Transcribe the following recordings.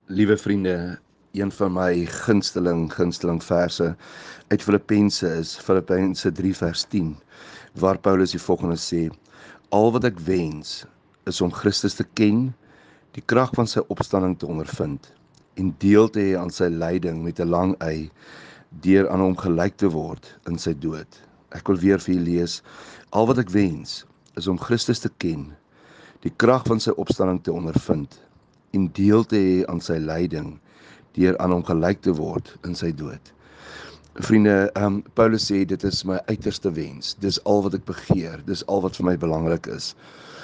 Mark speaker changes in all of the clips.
Speaker 1: Liewe vriende, een van my gunsteling verse uit Filippense is Filippense 3 vers 10, waar Paulus die volgende sê: Al wat ek wens, is om Christus te ken, die krag van sy opstanding te ondervind, en deel te hê aan sy lyding met 'n lang y, deur aan hom gelyk te word in sy dood. Ek wil weer vir julle lees: Al wat ek wens, is om Christus te ken, die krag van sy opstanding te ondervind, en deel te hê aan sy lyding, deur aan hom gelyk te word in sy dood. Vriende, Paulus sê dit is my uiterste wens, dis al wat ek begeer, dis al wat vir my belangrik is.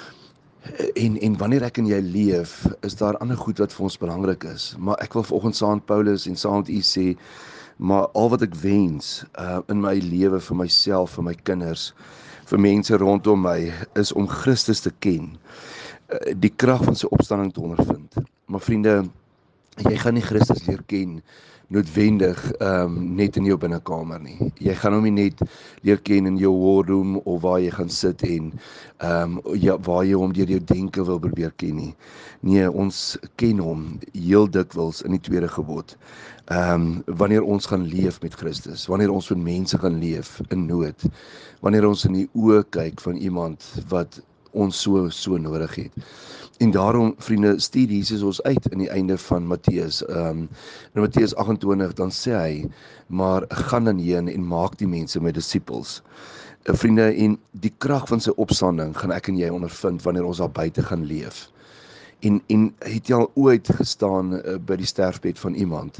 Speaker 1: En wanneer ek en jy leef, is daar ander goed wat vir ons belangrik is, maar ek wil vanoggend saam met Paulus en saam met u sê, maar al wat ek wens in my lewe, vir myself, vir my kinders, vir mense rondom my, is om Christus te ken, die krag van sy opstanding te ondervind. Maar vriende, jy gaan nie Christus leer ken noodwendig net in jou binnekamer nie. Jy gaan hom nie net leer ken in jou war room of waar jy gaan sit en waar jy hom deur jou denke wil probeer ken nie. Nee, ons ken hom heel dikwels in die tweede gebod. Wanneer ons gaan leef met Christus, wanneer ons met mense gaan leef in nood, wanneer ons in die oë kyk van iemand wat ons so nodig het. En daarom, vriende, stuur Jesus ons uit in die einde van Matteus. In Matteus 28, dan sê hy, maar gaan dan heen en maak die mense my disippels. Vriende, en die krag van sy opstanding gaan ek en jy ondervind wanneer ons daar buite gaan leef. En het jy al ooit gestaan by die sterfbed van iemand,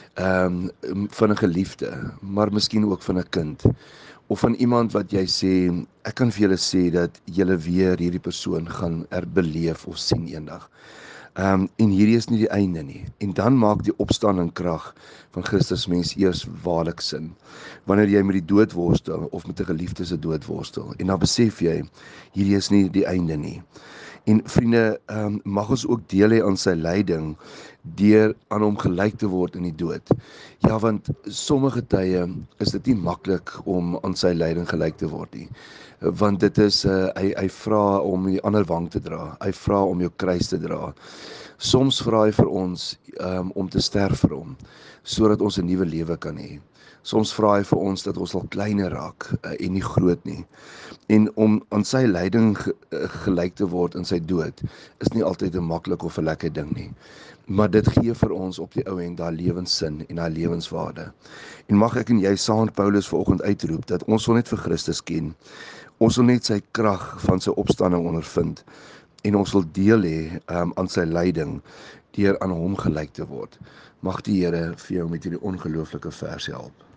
Speaker 1: van 'n geliefde, maar miskien ook van 'n kind, of van iemand wat jy sê, ek kan vir julle sê dat julle weer hierdie persoon gaan beleef of sien eendag. En hierdie is nie die einde nie. En dan maak die opstanding krag van Christus mens eers waarlik sin. Wanneer jy met die dood worstel, of met 'n geliefde se dood worstel, en dan besef jy, hierdie is nie die einde nie. En vriende, mag ons ook deel hê aan sy lyding, deur aan hom gelyk te word in die dood. Ja, want sommige tye is dit nie maklik om aan sy lyding gelyk te word nie. Want dit is, hy vra om die ander wang te dra, hy vra om jou kruis te dra. Soms vra hy vir ons om te sterf vir hom, sodat ons 'n nuwe lewe kan hê. Soms vra hy vir ons dat ons sal kleiner raak en nie groot nie. En om aan sy lyding gelyk te word in sy dood, is nie altyd 'n maklik of 'n lekker ding nie. Maar dit gee vir ons op die ou end daai lewenssin en daai lewenswaarde. En mag ek en jy saam met Paulus vanoggend uitroep, dat ons wil net vir Christus ken. Ons wil net sy krag van sy opstanding ondervind. En ons wil deel hê aan sy lyding, deur aan hom gelyk te word. Mag die Here vir jou met hierdie ongelooflike vers help.